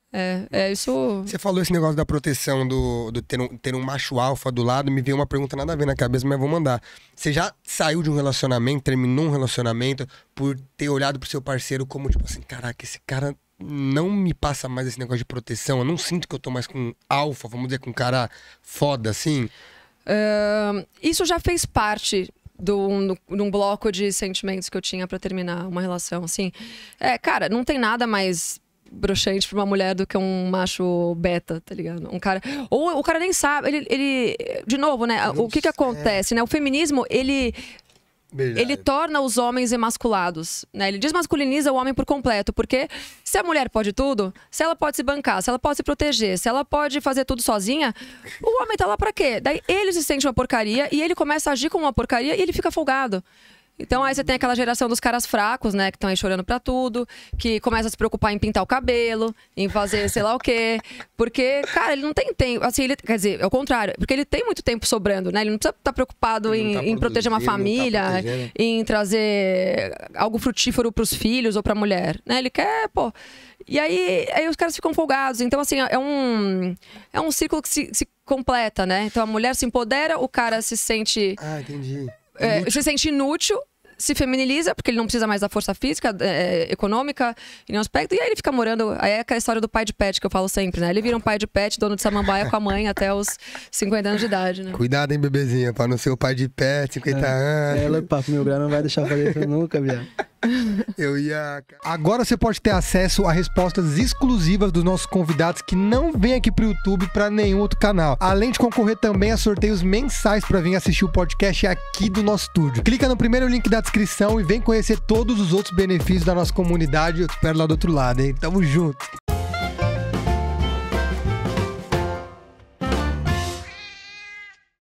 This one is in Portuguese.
Isso... Você falou esse negócio da proteção do ter um macho alfa do lado, me veio uma pergunta nada a ver na cabeça, mas vou mandar. Você já saiu de um relacionamento, terminou um relacionamento por ter olhado pro seu parceiro como, tipo assim, caraca, esse cara não me passa mais esse negócio de proteção, eu não sinto que eu tô mais com alfa, vamos dizer, com um cara foda, assim? Isso já fez parte de um bloco de sentimentos que eu tinha pra terminar uma relação, assim. Cara, não tem nada mais broxante pra uma mulher do que um macho beta, tá ligado? Um cara... Ou o cara nem sabe, ele de novo, né? O que acontece, né? O feminismo, ele torna os homens emasculados, né? Ele desmasculiniza o homem por completo, porque se a mulher pode tudo, se ela pode se bancar, se ela pode se proteger, se ela pode fazer tudo sozinha, o homem tá lá pra quê? Daí ele se sente uma porcaria e ele começa a agir como uma porcaria e ele fica folgado. Então aí você tem aquela geração dos caras fracos, né? Que estão aí chorando pra tudo, que começa a se preocupar em pintar o cabelo, em fazer sei lá o quê. Porque, cara, ele não tem tempo. Assim, quer dizer, é o contrário. Porque ele tem muito tempo sobrando, né? Ele não precisa estar preocupado em proteger uma família, em trazer algo frutífero pros filhos ou pra mulher, né? Ele quer, pô... E aí os caras ficam folgados. Então, assim, é um círculo que se completa, né? Então a mulher se empodera, o cara se sente... entendi. Se sente inútil, se feminiliza, porque ele não precisa mais da força física, econômica, em nenhum aspecto. E aí ele fica morando... Aí é aquela história do pai de pet que eu falo sempre, né? Ele vira um pai de pet, dono de samambaia com a mãe até os 50 anos de idade, né? Cuidado, hein, bebezinha, pra não ser o pai de pet, 50 anos. Ela, papo, meu grau não vai deixar fazer isso nunca, viado. Agora você pode ter acesso a respostas exclusivas dos nossos convidados que não vêm aqui pro YouTube pra nenhum outro canal. Além de concorrer também a sorteios mensais pra vir assistir o podcast aqui do nosso estúdio. Clica no primeiro link da descrição e vem conhecer todos os outros benefícios da nossa comunidade. Eu te espero lá do outro lado, hein? Tamo junto.